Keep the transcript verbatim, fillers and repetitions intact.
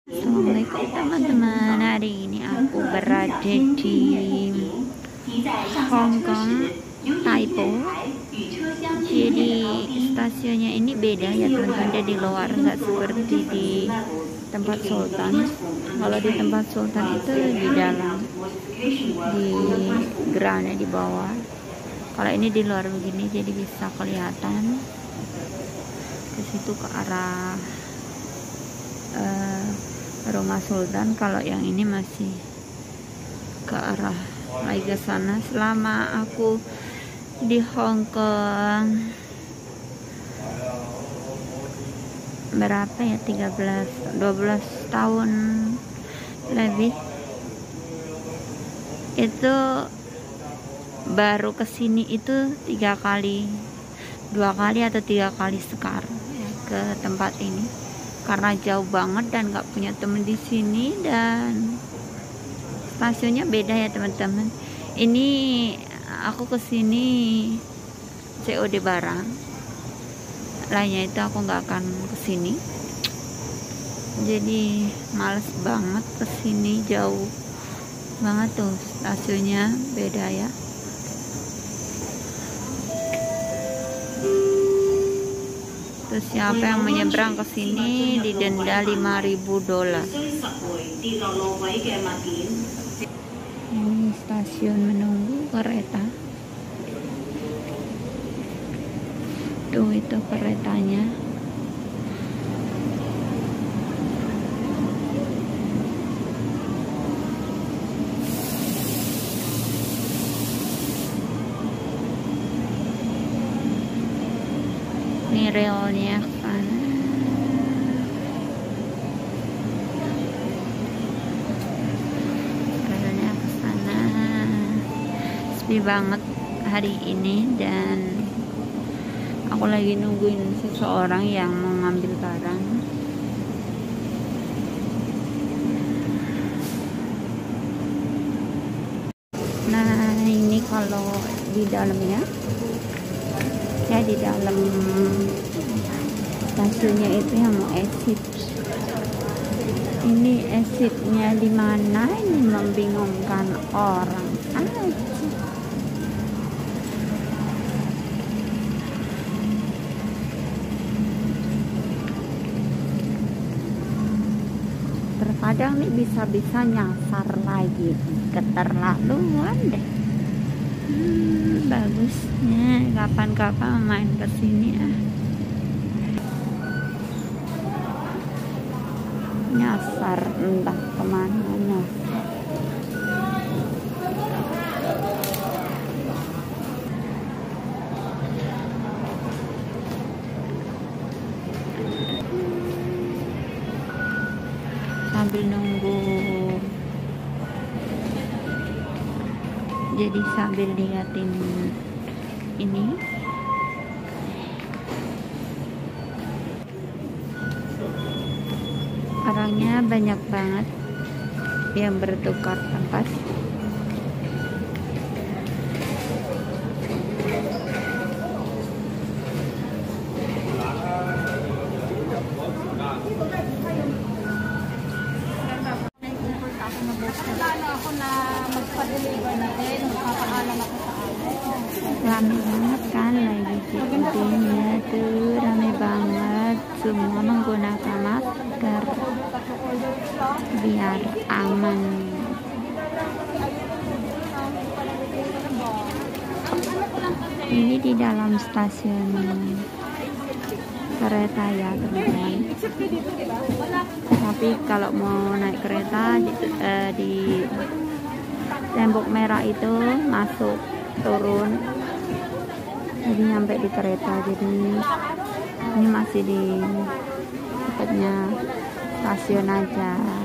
Assalamualaikum teman-teman, hari ini aku berada di Hong Kong, Taipo. Jadi stasiunnya ini beda ya teman-teman, dia di luar, nggak seperti di tempat Sultan. Kalau di tempat Sultan itu di dalam, di groundnya di bawah. Kalau ini di luar begini, jadi bisa kelihatan ke situ ke arah uh, rumah Sultan. Kalau yang ini masih ke arah lagi ke sana. Selama aku di Hong Kong berapa ya, tiga belas dua belas tahun lebih, itu baru kesini itu tiga kali dua kali atau tiga kali sekar ya, ke tempat ini karena jauh banget dan nggak punya temen di sini, dan stasiunnya beda ya teman-teman. Ini aku kesini C O D barang, lainnya itu aku nggak akan kesini. Jadi males banget kesini, jauh banget tuh stasiunnya beda ya. Terus siapa yang menyeberang ke sini didenda lima ribu dolar. Ini stasiun menunggu kereta. Tuh itu keretanya. Ini relnya kan. Relnya ke sana. Sepi banget hari ini, dan aku lagi nungguin seseorang yang mau ngambil barang. Nah, ini kalau di dalamnya ya, di dalam stasiunnya itu yang mau exit. Ini exitnya di mana? Ini membingungkan orang aja. Terkadang nih bisa-bisa nyasar lagi, keterlaluan deh. Hmm, bagusnya kapan-kapan main kesini ah. Nyasar entah kemana nyasar. Sambil nunggu, jadi sambil liatin ini. Orangnya banyak banget yang bertukar tempat. Ako na magpa-deliver natin, magpapaalam ako sa Rame banget kan lagi syutingnya tuh, rame banget, semua menggunakan masker biar aman. Ini di dalam stasiun kereta ya teman-teman. Tapi kalau mau naik kereta di, eh, di tembok merah itu masuk, turun, jadi nyampe di kereta. Jadi ini masih di dekatnya stasiun aja.